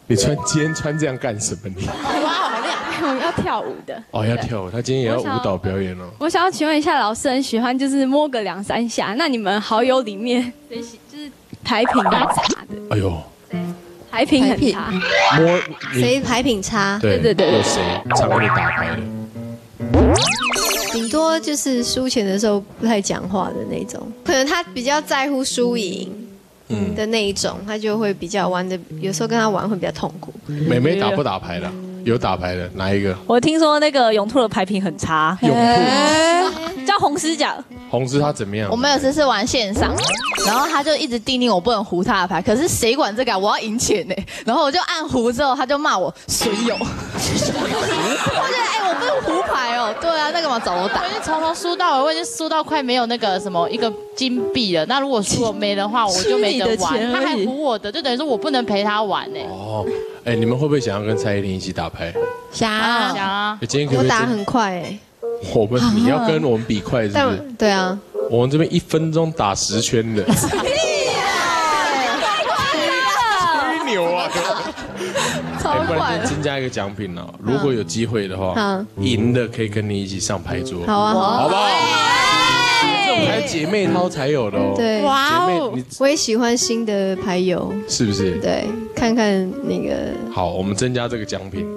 你今天穿这样干什么？你哇，好亮！ 我们要跳舞的。 哦，要跳舞，他今天也要舞蹈表演哦。 我想要请问一下，老师很喜欢就是摸个2、3下，那你们好友里面谁就是牌品很差的？ 哎呦， 牌品很差， 摸谁牌品差？ 对对对对有谁常跟你打牌的？ 顶多就是输钱的时候不太讲话的那种，可能他比较在乎输赢的那一种，他就会比较玩的，有时候跟他玩会比较痛苦。 妹妹打不打牌的？有打牌的，哪一个？ 我听说那个永兔的牌品很差， 永兔叫红狮奖。 红狮他怎么样？ 我们有次是玩线上，然后他就一直叮咛我不能胡他的牌，可是谁管这个啊？我要赢钱呢。然后我就按胡之后，他就骂我损友。我觉得我不能胡牌哦。对啊，那干嘛找我打？ 我已经从头输到尾，我已经输到快没有那个什么一个金币了。那如果输了没的话，我就没得玩。他还唬我的，就等于说我不能陪他玩呢。 哦，你们会不会想要跟蔡依林一起打牌？ 想想啊！ 今天可不可以？ 我打很快哎。 你要跟我们比快是不是？ 对啊， 我们这边1分钟打10圈的。吹牛啊！ 超不然快先增加一个奖品哦。如果有机会的话，赢的可以跟你一起上牌桌。 好啊， 好不好？这种才是姐妹淘才有的哦。 对， 姐妹， 我也喜欢新的牌友， 是不是？ 对，看看那个。 好，我们增加这个奖品。